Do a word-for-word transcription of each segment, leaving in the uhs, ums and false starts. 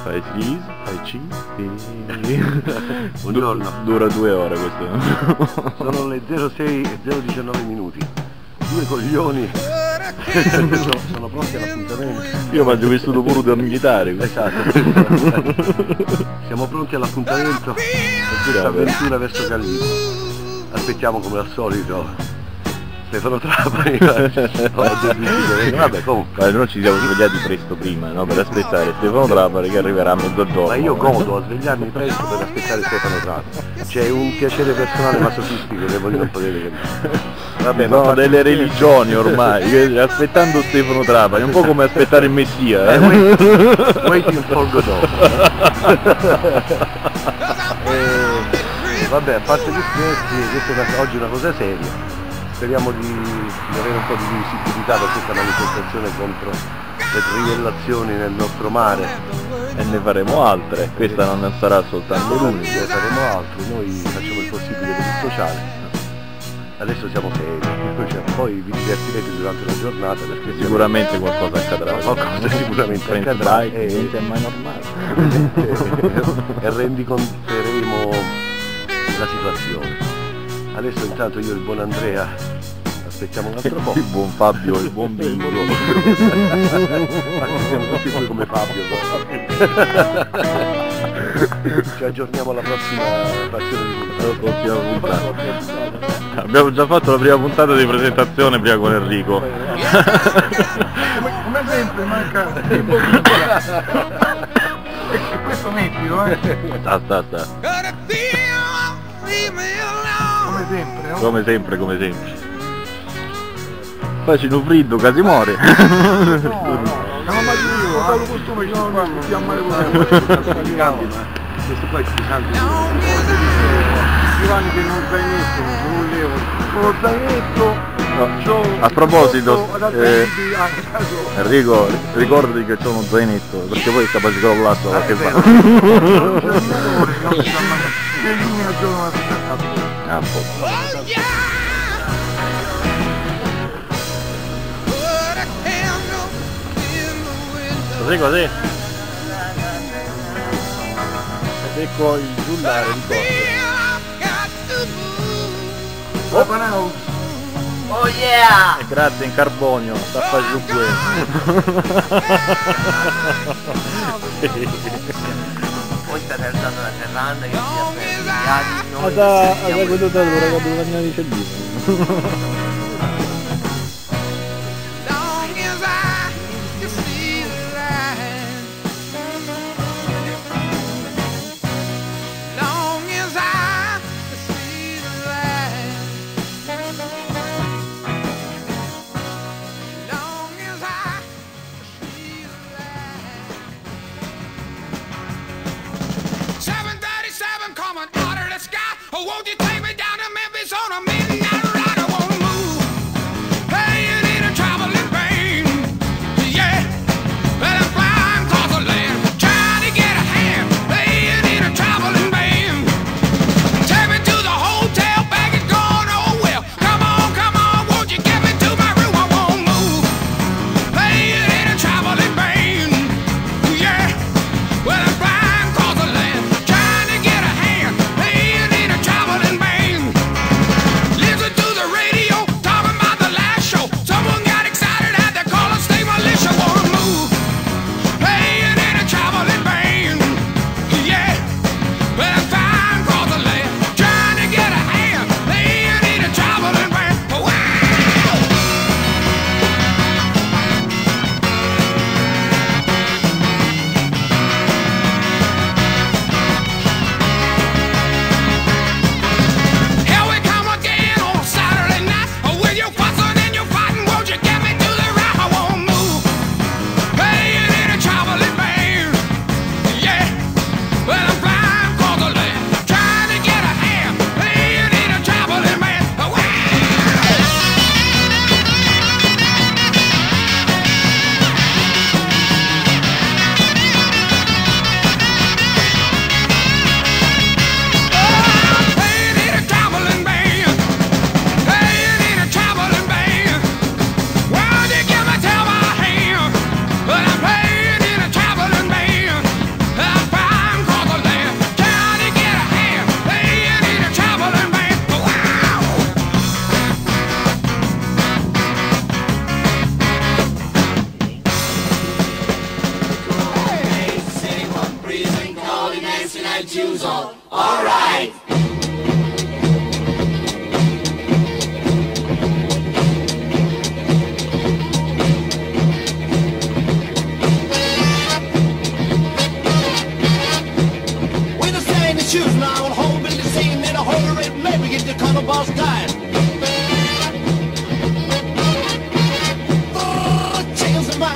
Fai sì, fai sì, sì. Buongiorno. Dura due ore questo. Sono le zero sei e zero diciannove minuti. Due coglioni sono, sono pronti all'appuntamento. Io mangio vissuto pure da militare. Esatto. Siamo pronti all'appuntamento per questa avventura verso Callipo. Aspettiamo come al solito Stefano Trapani. Vabbè, comunque. Ma noi ci siamo svegliati presto prima, no? Per aspettare Stefano Trapani che arriverà a mezzogiorno. Ma io godo a svegliarmi presto per aspettare Stefano Trapani. C'è un piacere personale masochistico che voi non potete capire. Vabbè, sono delle religioni ormai, aspettando Stefano Trapani, un po' come aspettare il Messia. Eh? Wait, waiting for Godot. Vabbè, a parte gli scherzi, questa è una, oggi una cosa seria. Speriamo di, di avere un po' di visibilità per questa manifestazione contro le trivellazioni nel nostro mare. E ne faremo altre, questa non sarà soltanto l'unica. Ne faremo altre, noi facciamo il possibile per il sociale. Adesso siamo seri, cioè, poi vi divertirete durante la giornata perché sicuramente qualcosa accadrà. Qualcosa sicuramente accadrà e niente è mai normale. E rendiconteremo la situazione. Adesso intanto io e il buon Andrea aspettiamo un altro po'. Il buon Fabio, il buon Bingo. Siamo tutti qui come Fabio. Ci aggiorniamo alla prossima frazione di puntata. Abbiamo già fatto la prima puntata di presentazione prima con Enrico. come, come sempre manca il bovino. E questo mettilo, eh. Sta, sta, sta. Come sempre, no? Come sempre, come sempre. Facino freddo, quasi muore. No, no, no, ma io ho il costume che non fanno, ti ammare questo qua è scusante. Giovanni che non zainetto, non levo. Con lo zainetto. No. A proposito, eh, Enrico, ricordati che c'ho uno zainetto, perché poi è capace di crollato qualche fa. Ah, così così. Ed ecco il giullare di Costa. Oh, oh yeah! E grazie in carbonio, sta facendo questo. Poi state alzando la serranda che si è Ma da, da quello da allora che devo camminare di cellino. Coming out of the sky, oh, won't you take me down to Memphis on a midnight ride? I wanna move.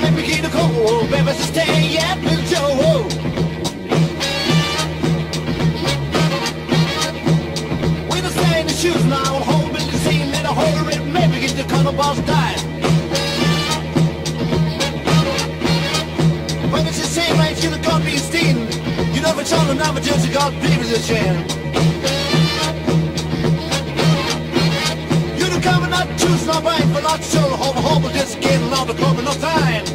night begin to cold, baby, so stay at Little Joe. We the same the shoes now, home in the scene, let a whole red maybe get the color boss died. But it's the same right, you the God be seen. You know for sure, now just got babies a chance. You the coming not choose no right, but not sure, home, home, just getting out the club in no time.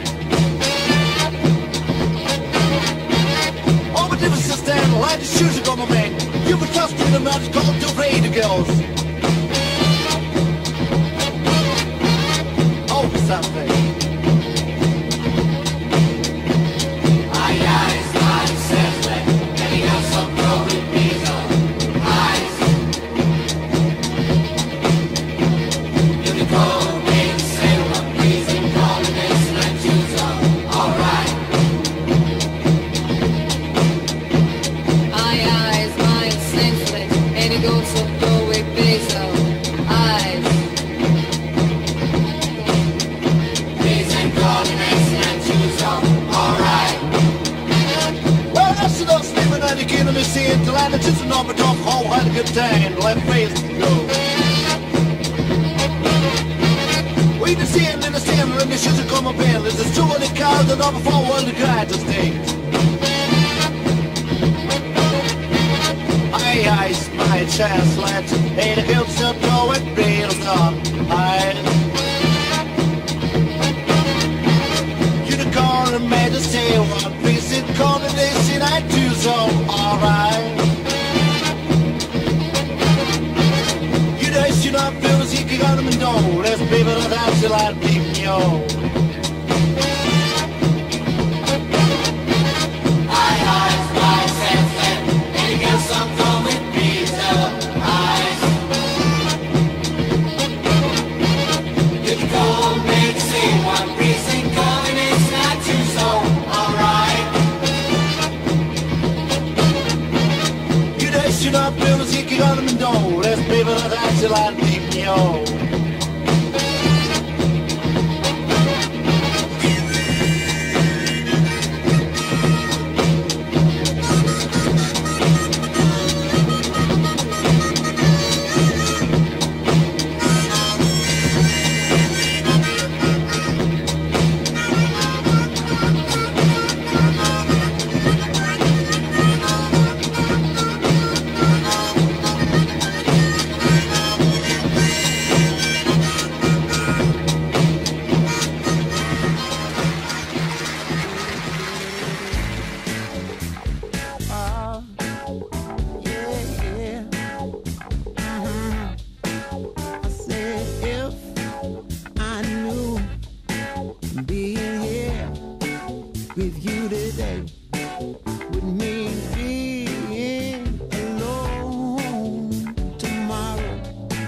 All the differences stand, like the shoes are gonna make. You can trust in the match called the radio girls. Oh, something. The land that just an over top hole had a good time, left face to go. We the same in the same, and the shoes are come up in. There's two of the cars that over forward the guy to stay. Aye, aye, my chance, lads. Hey, the hills still go and real stop. Aye. You the car and made to stay one piece in combination, I do so, alright. You know, feels you can go to the door. There's people that have to like people, yo. Aye, aye, aye, sense, and you got some coming pizza. Aye. You can go and make see one precinct coming, it's not too so, alright. You know, you know, feels you can go to the door. There's people that have to like people, yo. With you today would mean being alone tomorrow.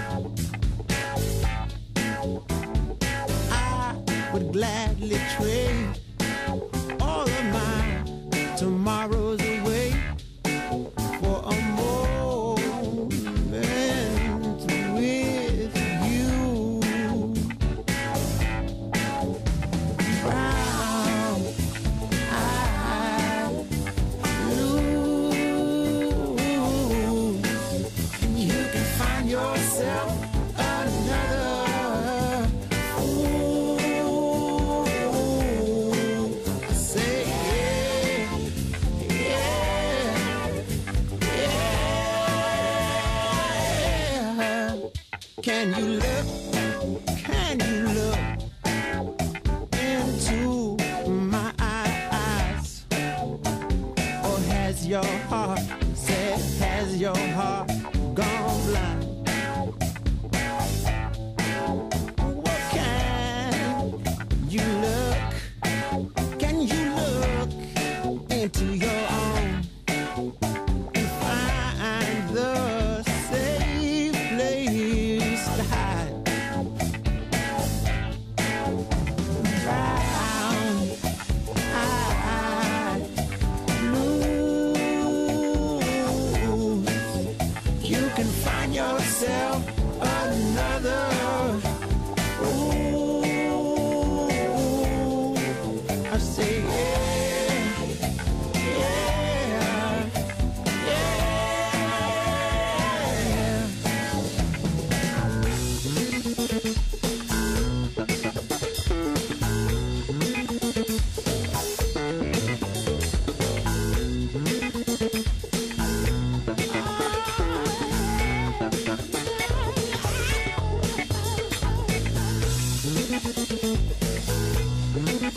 I would gladly trade all of my tomorrows away for a moment with you. Brown eyes, blue, you can find yourself another fool. I say yeah, yeah, yeah. Can you look? Can you look into my eyes? Or has your heart said, has your heart gone blind? What can you look? Can you look into your own and find the safe place to hide?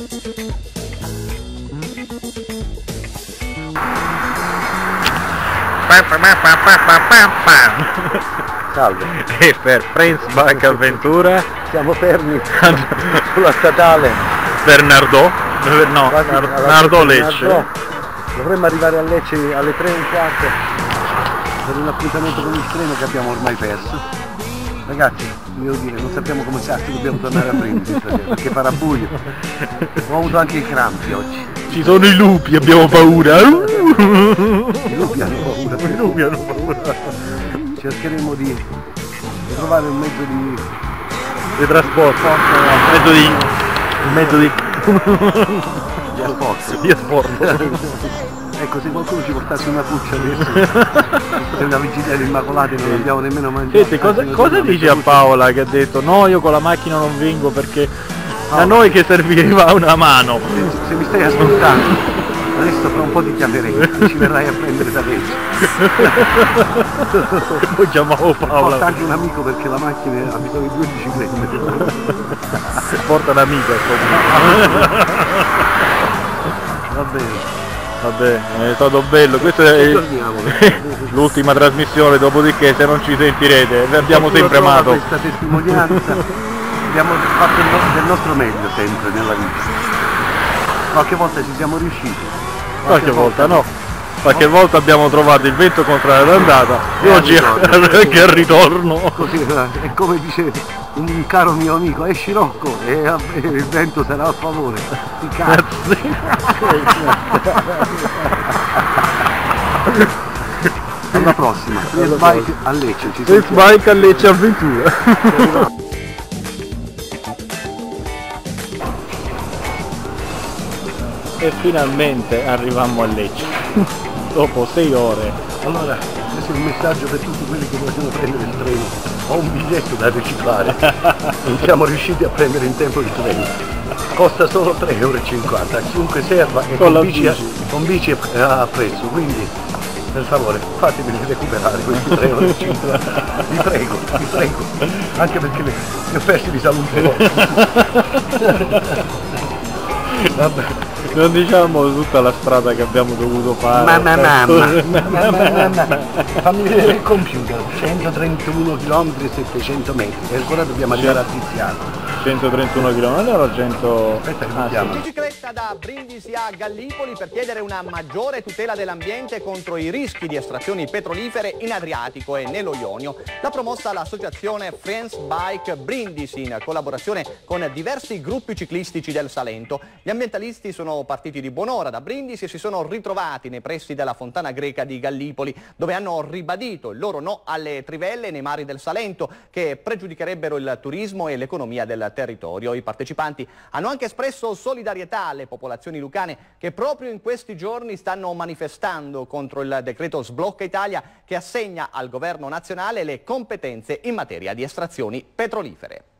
Salve. E per Prince Bike Avventura Siamo fermi sulla statale. Bernardo, no, Quasi Nar- alla Nardò Lecce di Lecce. Nardò. Dovremmo arrivare a Lecce alle tre e un quarto per un appuntamento con il treno che abbiamo ormai perso. Ragazzi, devo dire, non sappiamo come cazzo dobbiamo tornare a Brindisi stasera, perché farà buio. Ho avuto anche i crampi oggi. Ci sono i lupi, abbiamo paura. I lupi hanno paura. I lupi hanno paura. Cercheremo di, di trovare un mezzo di, Di trasporto, un mezzo di... un mezzo di... di asporto. di asporto. Ecco, se qualcuno ci portasse una puccia adesso, per la vigilia degli Immacolati non abbiamo nemmeno mangiato. Senti, cosa, Anzi, non cosa siamo dici a venuti. Paola che ha detto no, io con la macchina non vengo perché a Paola. noi che serviva una mano. Se, se mi stai ascoltando, adesso fra un po' ti chiamerei e ci verrai a prendere da Lecce. Poi chiamavo Porta Paola, anche un amico perché la macchina ha bisogno di due biciclette. porta un'amica insomma. Va bene. Vabbè, è stato bello, questa è Torniamo. l'ultima trasmissione, dopodiché se non ci sentirete vi abbiamo Qualcuno sempre trova amato. questa testimonianza. Abbiamo fatto il no- del nostro meglio sempre nella vita. Qualche volta ci siamo riusciti. Qualche volta no, qualche volta abbiamo trovato il vento contrario d'andata e E al oggi ritorno. anche al ritorno. Così, è come dice un caro mio amico, esci Rocco e a- e il vento sarà a favore. Ti cazzo. Alla prossima, Free Bike a Lecce, ci Prince sentiamo. Bike a Lecce Avventura. E finalmente arrivammo a Lecce, dopo sei ore. Allora, questo è un messaggio per tutti quelli che vogliono prendere il treno. Ho un biglietto da riciclare, non siamo riusciti a prendere in tempo il treno. Costa solo tre e cinquanta euro a chiunque serva e Con con, la bici, a- bici. con bici è a prezzo, quindi per favore fatemi recuperare questi tre e cinquanta euro. Vi prego, vi prego, anche perché ne ne ho persi di salute. Vabbè. Non diciamo tutta la strada che abbiamo dovuto fare. Mamma mamma, mamma mamma, fammi vedere il computer, centotrentuno chilometri e settecento metri, e ancora dobbiamo arrivare a Tiziano. centotrentuno chilometri, allora cento... Aspetta che Ah, mi chiama. Bicicletta da Brindisi a Gallipoli per chiedere una maggiore tutela dell'ambiente contro i rischi di estrazioni petrolifere in Adriatico e nello Ionio. L'ha promossa l'associazione Friends Bike Brindisi in collaborazione con diversi gruppi ciclistici del Salento. Gli ambientalisti sono partiti di buon'ora da Brindisi e si sono ritrovati nei pressi della Fontana Greca di Gallipoli, dove hanno ribadito il loro no alle trivelle nei mari del Salento che pregiudicherebbero il turismo e l'economia del territorio. I partecipanti hanno anche espresso solidarietà alle popolazioni lucane che proprio in questi giorni stanno manifestando contro il decreto Sblocca Italia che assegna al governo nazionale le competenze in materia di estrazioni petrolifere.